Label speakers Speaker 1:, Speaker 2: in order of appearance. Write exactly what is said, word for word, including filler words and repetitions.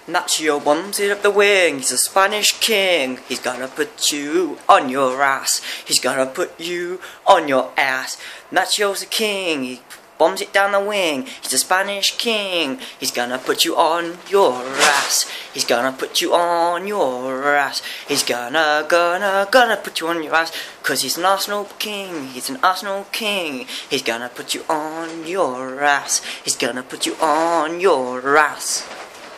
Speaker 1: Nacho bombs it up the wing, he's a Spanish king. He's gonna put you on your ass. He's gonna put you on your ass. Nacho's a king, he bombs it down the wing. He's a Spanish king. He's gonna put you on your ass. He's gonna put you on your ass. He's gonna, gonna, gonna put you on your ass. Cause he's an Arsenal king. He's an Arsenal king. He's gonna put you on your ass. He's gonna put you on your ass.